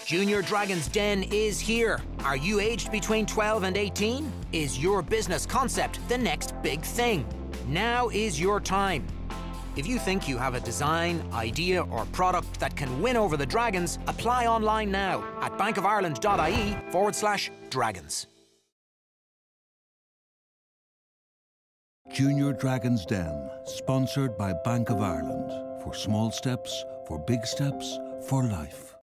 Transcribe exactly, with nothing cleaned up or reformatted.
Junior Dragon's Den is here. Are you aged between twelve and eighteen? Is your business concept the next big thing? Now is your time. If you think you have a design, idea or product that can win over the dragons, apply online now at bankofireland.ie forward slash dragons. Junior Dragon's Den, sponsored by Bank of Ireland. For small steps, for big steps, for life.